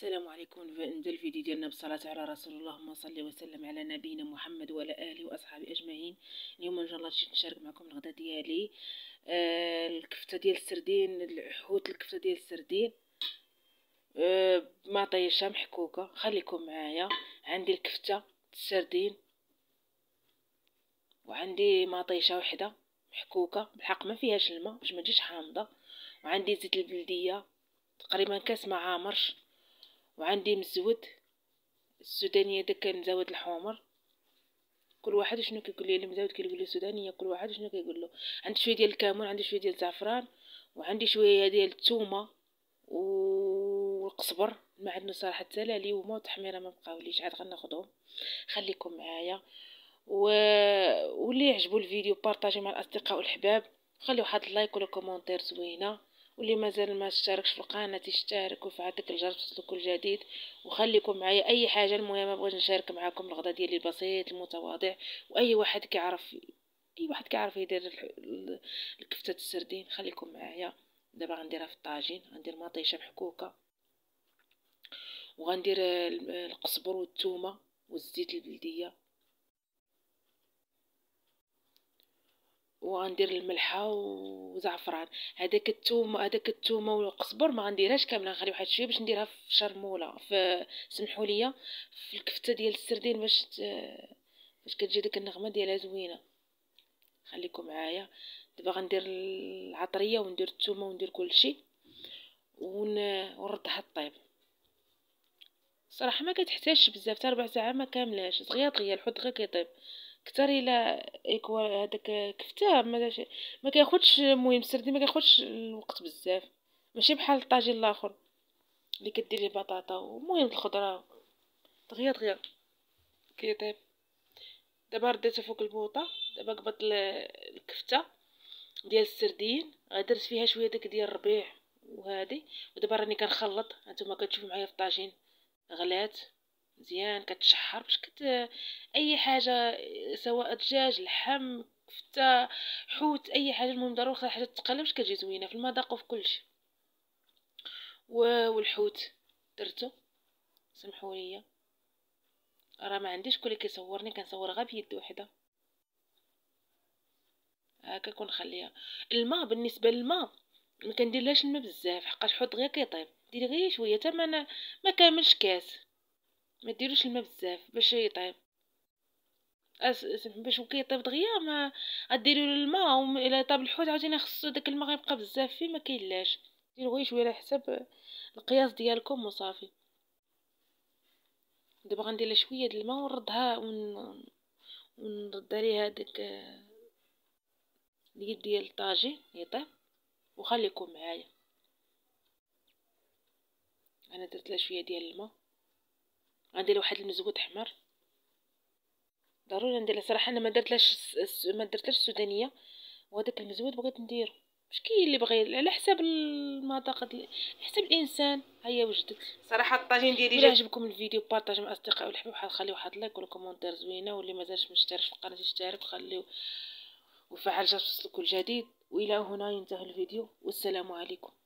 السلام عليكم. نبدا الفيديو ديالنا بالصلاه على رسول الله، اللهم صل وسلم على نبينا محمد وعلى اله واصحابه اجمعين. اليوم ان شاء الله جيت نشارك معكم الغدا ديالي، الكفته ديال السردين، الحوت الكفته ديال السردين بمطيشه محكوكه. خليكم معايا. عندي الكفته السردين وعندي مطيشه وحده محكوكه بالحق ما فيهاش الماء باش ما تجيش حامضه، وعندي زيت البلديه تقريبا كاس ما عامرش، وعندي مزود السودانيه داك مزود الحمر. كل واحد شنو كيقول لي المزود كيقول لي السودانيه، كل واحد شنو كيقول له. عندي شويه ديال الكمون، عندي شويه ديال الزعفران، وعندي شويه ديال الثومه والقزبر. ما عندنا صراحه التلالي وما التحميره ما بقاوليش، عاد غناخذهم. خليكم معايا واللي يعجبو الفيديو بارطاجي مع الاصدقاء والحباب، خليو واحد اللايك ولا كومونتير زوينه، واللي مازال ما اشتركش في القناه يشترك ويفعل ديك الجرس توصلو كل جديد. وخليكم معايا اي حاجه المهمه بغيت نشارك معكم الغدا ديالي البسيط المتواضع، واي واحد كيعرف يدير الكفته السردين. خليكم معايا. دابا غنديرها في الطاجين، غندير مطيشه محكوكه، وغندير القزبر والثومه والزيت البلديه، وغندير الملحه وزعفران. هذاك الثومه والقزبر ما غنديرهاش كامله، نخلي واحد شويه باش نديرها في شرموله، في سمحوا لي في الكفته ديال السردين باش كتجي ديك النغمه ديالها زوينه. خليكم معايا. دابا غندير العطريه وندير الثومه وندير كلشي ونردها طيب. صراحه ما كتحتاجش بزاف، حتى ربع ساعه ما كاملاش، دغيا الحوت غير كيطيب. كتر الى يكون هذاك كفته ما كياخدش، المهم السردين ما كياخدش الوقت بزاف، ماشي بحال الطاجين الاخر اللي كديري البطاطا ومهم الخضره دغيا كيطيب. دابا رديتها فوق البوطه. دابا قبضت الكفته ديال السردين، درت فيها شويه داك ديال الربيع وهادي، ودابا راني كنخلط. هانتوما كتشوفوا معايا في الطاجين غلات مزيان، كتشحر باش اي حاجه سواء دجاج لحم كفته حوت اي حاجه، المهم ضروري خصها حاجه تقلب باش كتجي زوينه في المذاق وفي كلشي. والحوت درتو، سمحوا لي راه ما عنديش كل اللي كيصورني، كنصور غير بيد وحده هكا. كنخليها الماء، بالنسبه للماء ما كنديرلهاش الماء بزاف، حقاش الحوت غير كيطيب، ديري غير شويه حتى ما كاملش كاس، ما ديروش الماء بزاف باش يطيب. باش كيطيب دغيا ما غديروا له الماء، الا طاب الحوت عاوتاني خصو داك الماء غيبقى بزاف فيه، ما كاينلاش. ديروا غير شويه على حسب القياس ديالكم وصافي. دابا غندير لها شويه د الماء ونردها ونرد عليها داك اليد ديال الطاجين يطيب. وخليكم معايا. انا درت لها شويه ديال الماء، غندير واحد المزود حمر ضروري ندير لها. صراحه انا ما درتلاش السودانيه، وهذاك المزود بغيت نديرو. باش كاين اللي بغى على حساب المذاق، على حساب الانسان. هيا وجدت. صراحه الطاجين ديالي الا عجبكم الفيديو بارطاجي مع الاصدقاء والحباب، خليو واحد لايك ولا كومونتير زوينه، واللي مازالش مشترك في القناه يشترك، خليو وفعل جرس كل جديد. والى هنا ينتهي الفيديو، والسلام عليكم.